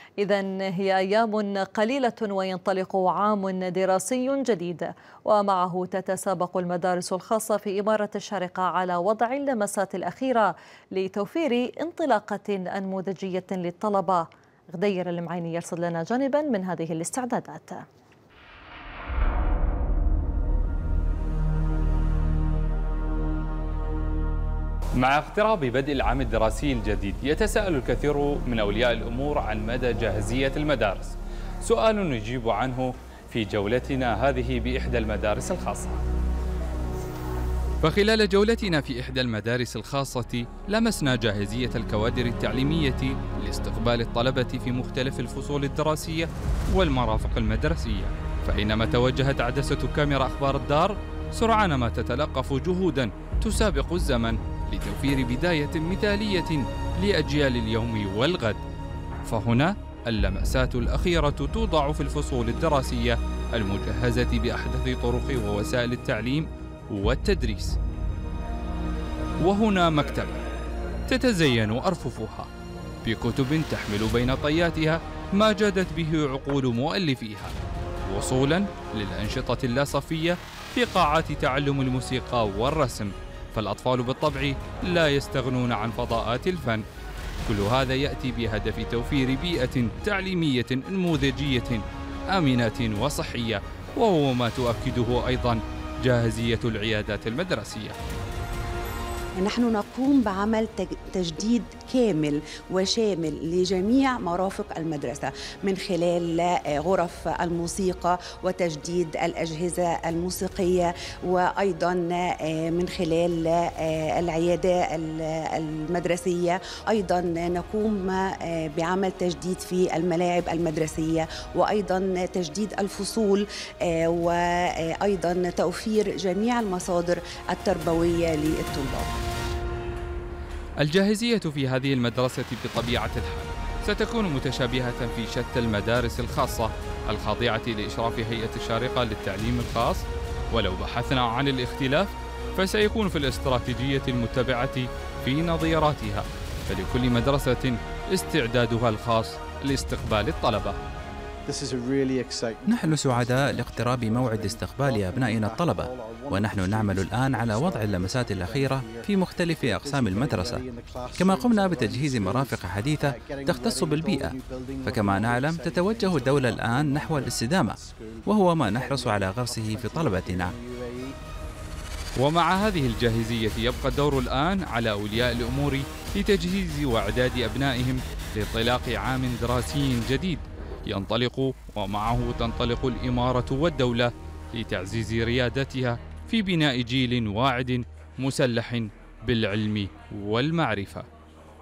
إذا هي أيام قليلة وينطلق عام دراسي جديد، ومعه تتسابق المدارس الخاصة في إمارة الشارقة على وضع اللمسات الأخيرة لتوفير انطلاقة أنموذجية للطلبة. غدير المعيني يرصد لنا جانبا من هذه الاستعدادات. مع اقتراب بدء العام الدراسي الجديد يتساءل الكثير من أولياء الأمور عن مدى جاهزية المدارس، سؤال نجيب عنه في جولتنا هذه بإحدى المدارس الخاصة. فخلال جولتنا في إحدى المدارس الخاصة لمسنا جاهزية الكوادر التعليمية لاستقبال الطلبة في مختلف الفصول الدراسية والمرافق المدرسية، فإنما توجهت عدسة كاميرا أخبار الدار سرعان ما تتلقف جهودا تسابق الزمن لتوفير بداية مثالية لأجيال اليوم والغد. فهنا اللمسات الأخيرة توضع في الفصول الدراسية المجهزة بأحدث طرق ووسائل التعليم والتدريس. وهنا مكتبة تتزين أرففها بكتب تحمل بين طياتها ما جادت به عقول مؤلفيها، وصولا للأنشطة اللاصفية في قاعات تعلم الموسيقى والرسم، فالأطفال بالطبع لا يستغنون عن فضاءات الفن. كل هذا يأتي بهدف توفير بيئة تعليمية نموذجية آمنة وصحية، وهو ما تؤكده أيضا جاهزية العيادات المدرسية. نحن نقوم بعمل تجديد كامل وشامل لجميع مرافق المدرسة من خلال غرف الموسيقى وتجديد الأجهزة الموسيقية، وأيضا من خلال العيادة المدرسية. أيضا نقوم بعمل تجديد في الملاعب المدرسية، وأيضا تجديد الفصول، وأيضا توفير جميع المصادر التربوية للطلاب. الجاهزية في هذه المدرسة بطبيعة الحال ستكون متشابهة في شتى المدارس الخاصة الخاضعة لإشراف هيئة الشارقة للتعليم الخاص، ولو بحثنا عن الاختلاف فسيكون في الاستراتيجية المتبعة في نظيراتها، فلكل مدرسة استعدادها الخاص لاستقبال الطلبة. نحن سعداء لاقتراب موعد استقبال أبنائنا الطلبة، ونحن نعمل الآن على وضع اللمسات الأخيرة في مختلف أقسام المدرسة، كما قمنا بتجهيز مرافق حديثة تختص بالبيئة. فكما نعلم تتوجه الدولة الآن نحو الاستدامة، وهو ما نحرص على غرسه في طلبتنا. ومع هذه الجاهزية يبقى الدور الآن على أولياء الأمور لتجهيز وإعداد أبنائهم لانطلاق عام دراسي جديد ينطلق ومعه تنطلق الإمارة والدولة لتعزيز ريادتها في بناء جيل واعد مسلح بالعلم والمعرفة.